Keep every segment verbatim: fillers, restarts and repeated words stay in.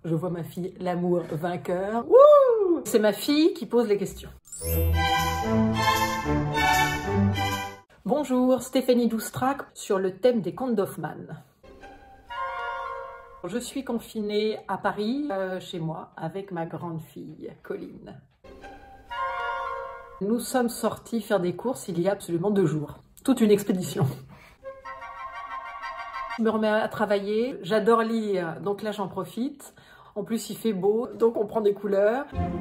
Je vois ma fille, l'amour vainqueur. Wouh! C'est ma fille qui pose les questions. Bonjour, Stéphanie Doustrac sur le thème des contes d'Hoffmann. Je suis confinée à Paris, euh, chez moi, avec ma grande fille, Colline. Nous sommes sortis faire des courses il y a absolument deux jours. Toute une expédition. Je me remets à travailler, j'adore lire, donc là j'en profite. En plus il fait beau, donc on prend des couleurs.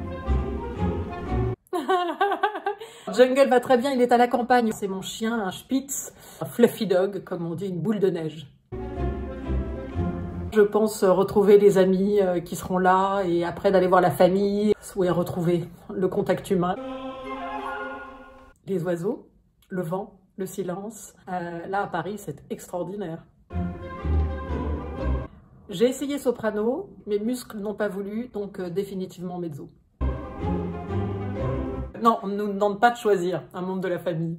Jungle va très bien, il est à la campagne. C'est mon chien, un Spitz, un fluffy dog, comme on dit, une boule de neige. Je pense retrouver les amis qui seront là et après d'aller voir la famille. Oui, retrouver le contact humain. Les oiseaux, le vent, le silence. Euh, là à Paris, c'est extraordinaire. J'ai essayé soprano, mes muscles n'ont pas voulu, donc euh, définitivement mezzo. Non, on ne nous demande pas de choisir un membre de la famille.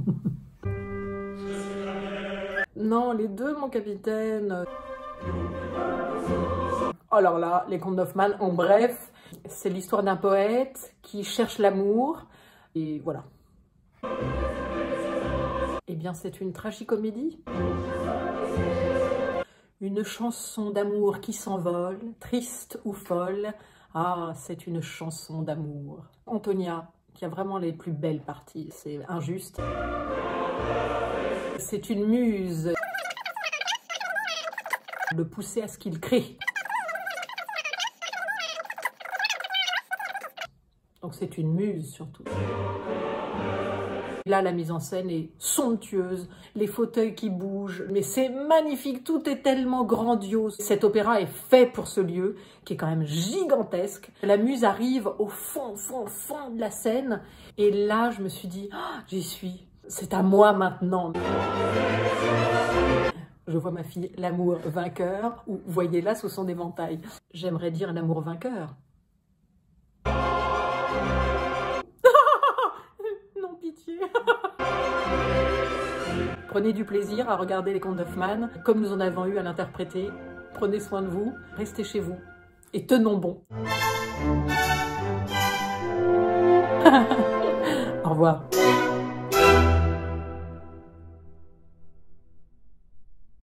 Non, les deux, mon capitaine. Alors là, les contes d'Hoffmann, en bref, c'est l'histoire d'un poète qui cherche l'amour, et voilà. Eh bien, c'est une tragicomédie. Une chanson d'amour qui s'envole, triste ou folle. Ah, c'est une chanson d'amour. Antonia, qui a vraiment les plus belles parties, c'est injuste. C'est une muse. Le pousser à ce qu'il crée. Donc c'est une muse surtout. Là, la mise en scène est somptueuse, les fauteuils qui bougent, mais c'est magnifique, tout est tellement grandiose. Cet opéra est fait pour ce lieu, qui est quand même gigantesque. La muse arrive au fond, fond, fond de la scène, et là, je me suis dit, oh, j'y suis, c'est à moi maintenant. Je vois ma fille, l'amour vainqueur, ou voyez-la sous son éventail. J'aimerais dire l'amour vainqueur. Non, pitié. Prenez du plaisir à regarder les contes d'Hoffmann, comme nous en avons eu à l'interpréter. Prenez soin de vous, restez chez vous, et tenons bon. Au revoir.